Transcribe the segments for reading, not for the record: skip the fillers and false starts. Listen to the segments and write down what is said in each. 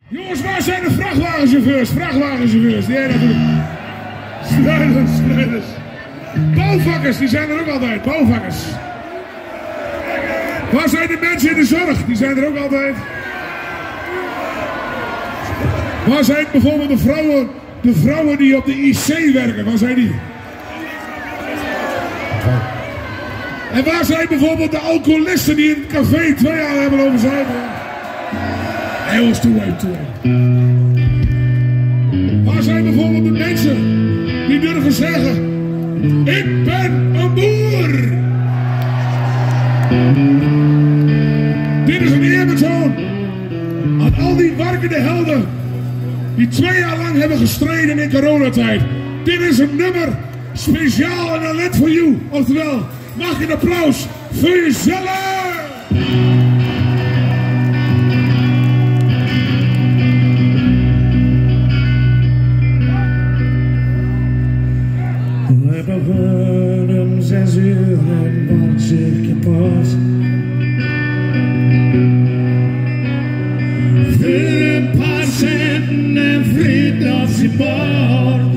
Jongens, waar zijn de vrachtwagenchauffeurs? Vrachtwagenchauffeurs, die hebben natuurlijk... Schreuders. Bouwvakkers, die zijn er ook altijd. Bouwvakkers. Waar zijn de mensen in de zorg? Die zijn er ook altijd. Waar zijn bijvoorbeeld de vrouwen die op de IC werken? Waar zijn die? En waar zijn bijvoorbeeld de alcoholisten die in het café 2 jaar hebben lopen zuipen? Heel stoer. Waar zijn bijvoorbeeld de mensen die durven zeggen: ik ben een boer? Dit is een eerbetoon aan al die werkende helden die 2 jaar lang hebben gestreden in coronatijd. Dit is een nummer speciaal en alleen voor jou. Oftewel, mag een applaus voor jezelf? We begonnen om 6 uur en wat circa pas. Voor een paar centen en friet als je bord.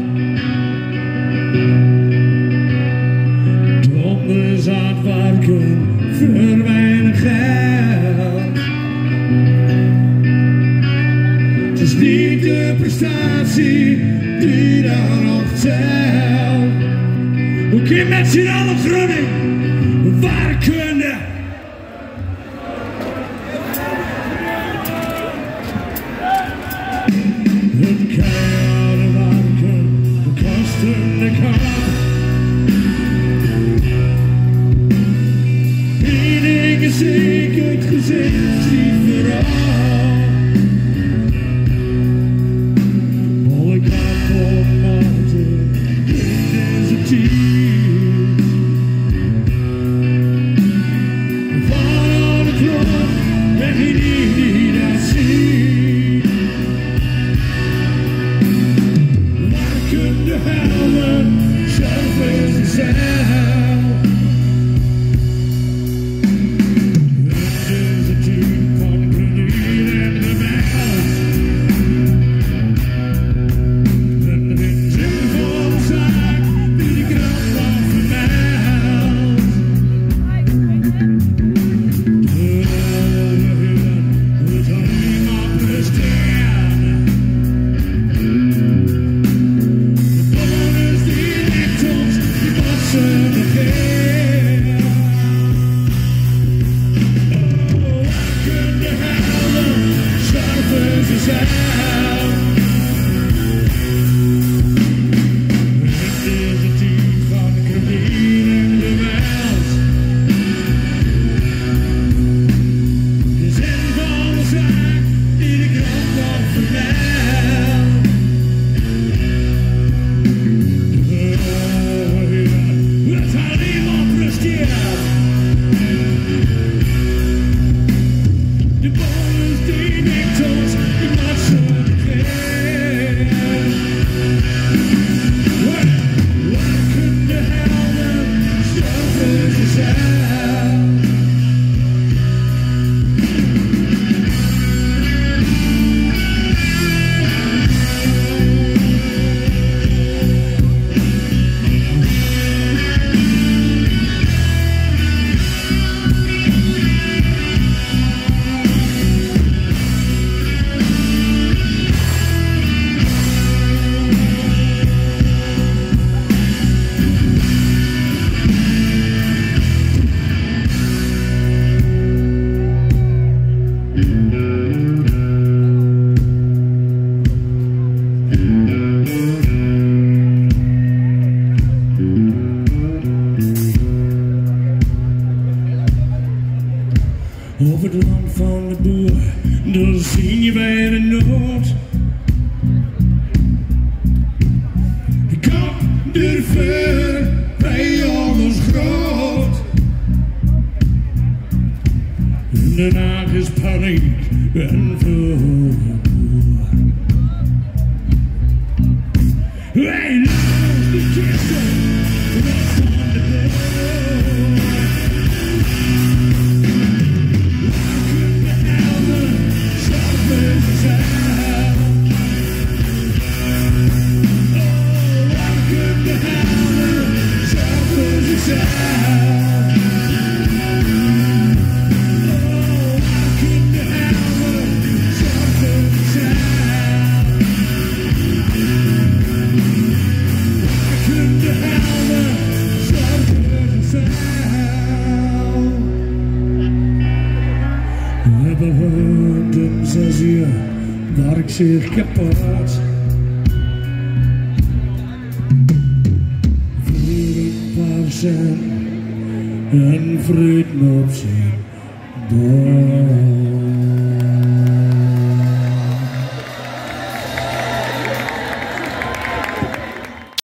Donders aan het werken voor weinig geld. Het is niet de prestatie die daar nog telt. Hoe kun je met z'n allen Groningen werken? Het keiharde werken, de kosten de kant. Eén ding is zeker, het gezicht zie vooral. Alle kanten op maten, dit is het team. Van aan de grond, weg in die dat ziet. Werkende helden, zelf is zichzelf. Over het land van de boer, dan zie je bij de nood. De kap durven bij jongens groot. En daarna is paniek en verhoor. Wij lopen de kisten, wat van de boer. Welcome to heaven, 6 uur werk zich kapot. Vrienden en vrede op zijn bord.